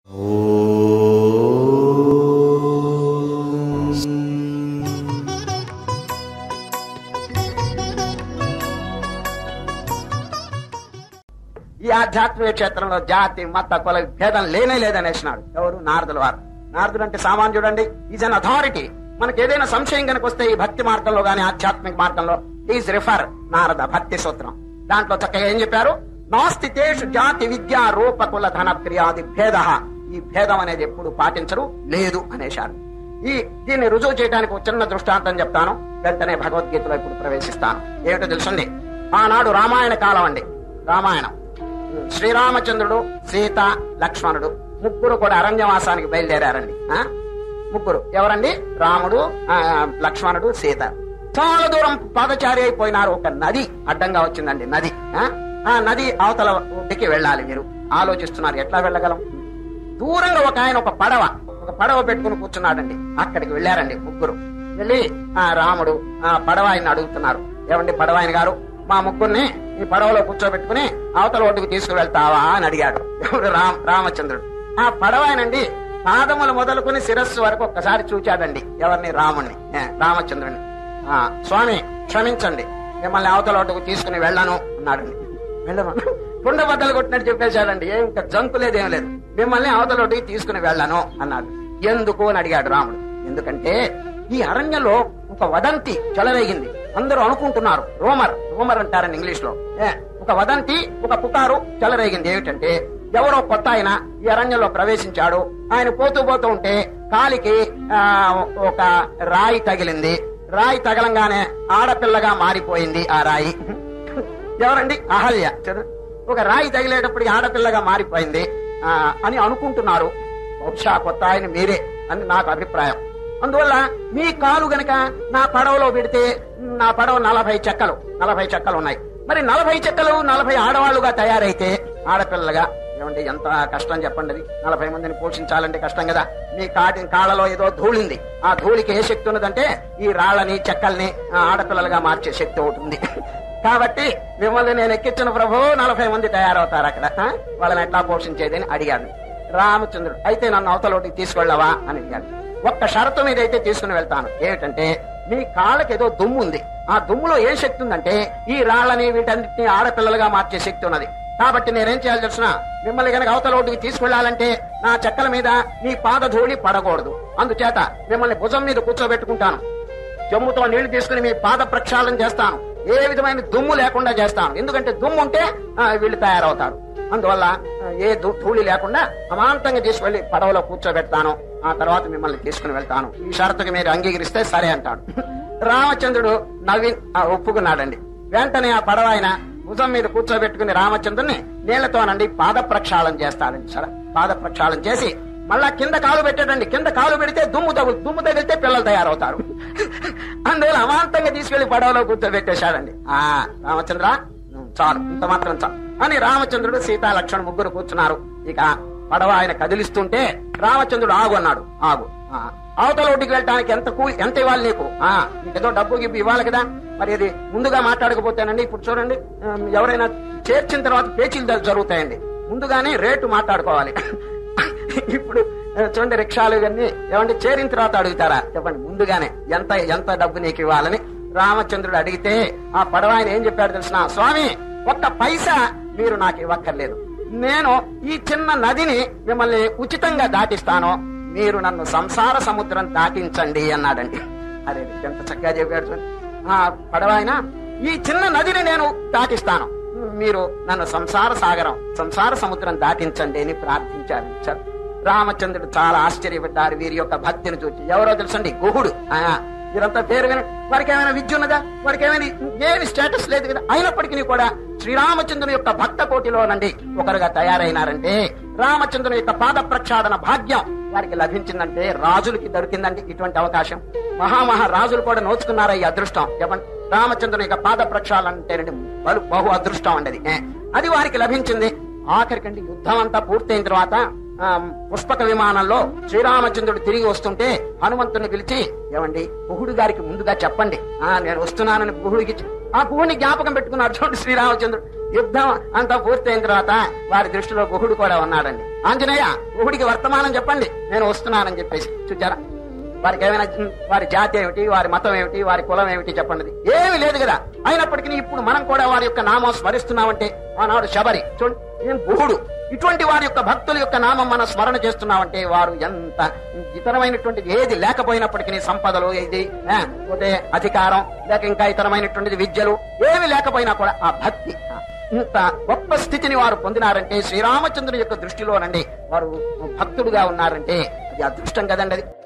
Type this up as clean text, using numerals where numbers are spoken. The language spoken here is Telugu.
ఈ ఆధ్యాత్మిక క్షేత్రంలో జాతి మత కుల భేదం లేనే లేదనేసినాడు ఎవరు? నారదుల వారు. నారదుడు అంటే సామాన్యుడు అండి. Is an authority. మనకి ఏదైనా సంశయం కనుక వస్తే ఈ భక్తి మార్గంలో గాని ఆధ్యాత్మిక మార్గంలో ఈజ్ రిఫర్ నారద భక్తి సూత్రం. దాంట్లో చక్కగా ఏం చెప్పారు? నాస్తి తేషు జాతి విద్యా రూప కుల ధన క్రియాది భేద. ఈ భేదం అనేది ఎప్పుడు పాటించరు, లేదు అనేశారు. దీన్ని రుజువు చేయడానికి ఒక చిన్న దృష్టాంతం చెప్తాను. వెంటనే భగవద్గీతలో ఇప్పుడు ప్రవేశిస్తాను. ఏమిటో తెలుసండి, ఆనాడు రామాయణ కాలం అండి. రామాయణం శ్రీరామచంద్రుడు, సీత, లక్ష్మణుడు ముగ్గురు కూడా అరణ్యవాసానికి బయలుదేరారండి. ముగ్గురు ఎవరండి? రాముడు, లక్ష్మణుడు, సీత. చాలా దూరం పాదచారి అయిపోయినారు. ఒక నది అడ్డంగా వచ్చిందండి. నది ఆ నది అవతల ఒడ్డుకి వెళ్ళాలి. మీరు ఆలోచిస్తున్నారు ఎట్లా వెళ్ళగలం? దూరంగా ఒక ఆయన ఒక పడవ పెట్టుకుని కూర్చున్నాడండి. అక్కడికి వెళ్ళారండి ముగ్గురు. వెళ్ళి రాముడు పడవ ఆయన అడుగుతున్నారు, ఏమండి పడవాయన గారు, మా ముగ్గురిని ఈ పడవలో కూర్చోబెట్టుకుని అవతల ఒడ్డుకు తీసుకువెళ్తావా అని అడిగాడు. ఎవరు? రామచంద్రుడు. ఆ పడవాయనండి పాదములు మొదలుకుని శిరస్సు వరకు ఒక్కసారి చూచాడండి. ఎవరిని? రాముణ్ణి, రామచంద్రుడిని. స్వామి క్షమించండి, మిమ్మల్ని అవతల ఒడ్డుకు తీసుకుని వెళ్ళను అన్నాడండి. వెళ్ళను కుండ బద్దలు కొట్టినట్టు చెప్పేశాడండి. ఇంకా జంకు లేదేం లేదు. మిమ్మల్ని అవతల ఒడ్డుకి తీసుకుని వెళ్ళను అన్నాడు. ఎందుకు అని అడిగాడు రాముడు. ఎందుకంటే ఈ అరణ్యంలో ఒక వదంతి చెలరేగింది. అందరూ అనుకుంటున్నారు, రూమర్ అంటారని ఇంగ్లీష్ లో. ఒక వదంతి, ఒక పుకారు చెలరేగింది. ఏమిటంటే ఎవరో కొత్త ఆయన ఈ అరణ్యంలో ప్రవేశించాడు. ఆయన పోతూ ఉంటే కాలికి ఒక రాయి తగిలింది. రాయి తగలంగానే ఆడపిల్లగా మారిపోయింది ఆ రాయి. ఎవరండి? అహల్య. ఒక రాయి తగిలేటప్పటికి ఆడపిల్లగా మారిపోయింది అని అనుకుంటున్నారు. బహుశా కొత్త ఆయన మీరే అని నాకు అభిప్రాయం. అందువల్ల మీ కాలు గనక నా పడవలో పెడితే, నా పడవ 40 చెక్కలు ఉన్నాయి. మరి 40 చెక్కలు 40 ఆడవాళ్లుగా తయారైతే ఆడపిల్లగా, ఏమంటే ఎంత కష్టం చెప్పండి. అది 40 మందిని పోషించాలంటే కష్టం కదా. మీ కాళ్ళలో ఏదో ధూళింది. ఆ ధూళికి ఏ శక్తి ఉన్నదంటే ఈ రాళ్ళని చెక్కల్ని ఆడపిల్లలుగా మార్చే శక్తి ఒకటి ఉంది. కాబట్టి మిమ్మల్ని నేను ఎక్కించిన ప్రభు 40 మంది తయారవుతారు అక్కడ, వాళ్ళని ఎట్లా పోషించేది అని అడిగాడు రామచంద్రుడు. అయితే నన్ను అవతలోటికి తీసుకెళ్ళవా అని అడిగాడు. ఒక్క షరతు మీద అయితే తీసుకుని వెళ్తాను. ఏమిటంటే మీ కాళ్ళకి ఏదో దుమ్ము ఉంది. ఆ దుమ్ములో ఏ శక్తి ఉందంటే ఈ రాళ్ళని వీటన్నిటిని ఆడపిల్లలుగా మార్చే శక్తి ఉన్నది. కాబట్టి నేనేం చేయాలి తెలుసిన, మిమ్మల్ని కనుక అవతల ఒడ్డుకి తీసుకెళ్లాలంటే నా చెక్కల మీద మీ పాద ధూళి పడకూడదు. అందుచేత మిమ్మల్ని భుజం మీద కూర్చోబెట్టుకుంటాను. జమ్ముతో నీళ్లు తీసుకుని మీ పాద ప్రక్షాళన చేస్తాను. ఏ విధమైన దుమ్ము లేకుండా చేస్తాను. ఎందుకంటే దుమ్ము ఉంటే వీళ్ళు తయారవుతారు. అందువల్ల ఏ ధూళి లేకుండా అమాంతంగా తీసుకెళ్లి పడవలో కూర్చోబెడతాను. ఆ తర్వాత మిమ్మల్ని తీసుకుని వెళ్తాను. ఈ షరతుకి మీరు అంగీకరిస్తే సరే అంటాడు. రామచంద్రుడు ఒప్పుకున్నాడండి. వెంటనే ఆ పడవ ఆయన భుజం మీద కూర్చోబెట్టుకుని రామచంద్రుని నీళ్లతోనండి పాద ప్రక్షాళన చేస్తాడండి. సరే, పాద ప్రక్షాళన చేసి మళ్ళా కింద కాలు పెట్టాడండి. కింద కాలు పెడితే దుమ్ము తగిలితే పిల్లలు తయారవుతారు. అందువల్ల అమాంతంగా తీసుకెళ్లి పడవలో కూర్చోబెట్టేశాడండి. రామచంద్ర చాలు, ఇంత మాత్రం చాలు అని రామచంద్రుడు, సీతా, లక్ష్మణుడు ముగ్గురు కూర్చున్నారు. ఇక పడవ ఆయన కదిలిస్తుంటే రామచంద్రుడు ఆగు అన్నాడు. ఆగు, అవతల ఒడ్డుకి వెళ్ళటానికి ఎంత ఇవ్వాలి నీకు? నీకేదో డబ్బు ఇవ్వాలి కదా. మరి ఇది ముందుగా మాట్లాడకపోతేనండి. ఇప్పుడు చూడండి, ఎవరైనా చేర్చిన తర్వాత పేచీలు జరుగుతాయండి. ముందుగానే రేటు మాట్లాడుకోవాలి. ఇప్పుడు చూడండి, రిక్షాలు ఇవన్నీ ఏమంటే చేరిన తర్వాత అడుగుతారా? చెప్పండి, ముందుగానే ఎంత డబ్బు నీకు ఇవ్వాలని రామచంద్రుడు అడిగితే ఆ పడవ ఆయన ఏం చెప్పాడు తెలిసిన? స్వామి, ఒక్క పైసా మీరు నాకు ఇవ్వక్కర్లేదు. నేను ఈ చిన్న నదిని మిమ్మల్ని ఉచితంగా దాటిస్తాను. మీరు నన్ను సంసార సముద్రం దాటించండి అన్నాడండి. అరే, ఎంత చక్కగా చెప్పాడు. పడవ ఆయన, ఈ చిన్న నదిని నేను దాటిస్తాను, మీరు నన్ను సంసార సముద్రం దాటించండి అని ప్రార్థించారు. రామచంద్రుడు చాలా ఆశ్చర్యపడ్డారు వీరి యొక్క భక్తిని చూసి. ఎవరో తెలుసండి? గుహుడు. వీరంతా పేరు విని, వారికి ఏమైనా విద్య ఉన్నదా? వారికి ఏమైనా ఏమి స్టేటస్ లేదు కదా. అయినప్పటికీ కూడా శ్రీరామచంద్రుని యొక్క భక్త కోటిలోనండి ఒకరుగా తయారైనారంటే రామచంద్రుని యొక్క పాద ప్రక్షాళన భాగ్యం వారికి లభించిందంటే రాజులకి దొరికిందండి ఇటువంటి అవకాశం. రాజులు కూడా నోచుకున్నారా ఈ అదృష్టం? చెప్పండి, రామచంద్రుని యొక్క పాద ప్రక్షాళన అంటేనండి బహు అదృష్టం అండి. అది వారికి లభించింది. ఆఖరికండి యుద్ధం అంతా పూర్తయిన తర్వాత పుష్పక విమానంలో శ్రీరామచంద్రుడు తిరిగి వస్తుంటే హనుమంతుని పిలిచి, ఏమండి, గుహుడు గారికి ముందుగా చెప్పండి నేను వస్తున్నానని గుహుడికి. ఆ గుహుడిని జ్ఞాపకం పెట్టుకున్నాడు చూడండి శ్రీరామచంద్రుడు. యుద్ధం అంతా పూర్తయిన తర్వాత వారి దృష్టిలో గుహుడు కూడా ఉన్నాడండి. ఆంజనేయ, గుహుడికి వర్తమానం చెప్పండి, నేను వస్తున్నానని చెప్పేసి. చూచారా, వారికి ఏమైనా వారి జాతి ఏమిటి, వారి మతం ఏమిటి, వారి కులం ఏమిటి చెప్పండి, ఏమీ లేదు కదా. అయినప్పటికీ ఇప్పుడు మనం కూడా వారి యొక్క నామం స్మరిస్తున్నామంటే, ఆనాడు శబరి చూడండి, గుహుడు, ఇటువంటి వారి యొక్క భక్తుల యొక్క నామం మనం స్మరణ చేస్తున్నామంటే వారు ఎంత ఇతరమైనటువంటిది ఏది లేకపోయినప్పటికీ, సంపదలు ఇది పోతే అధికారం లేక ఇంకా ఇతరమైనటువంటిది విద్యలు ఏమి లేకపోయినా కూడా ఆ భక్తి, ఇంత గొప్ప స్థితిని వారు పొందినారంటే శ్రీరామచంద్రుని యొక్క దృష్టిలోనండి వారు భక్తుడుగా ఉన్నారంటే అది అదృష్టం కదండి. అది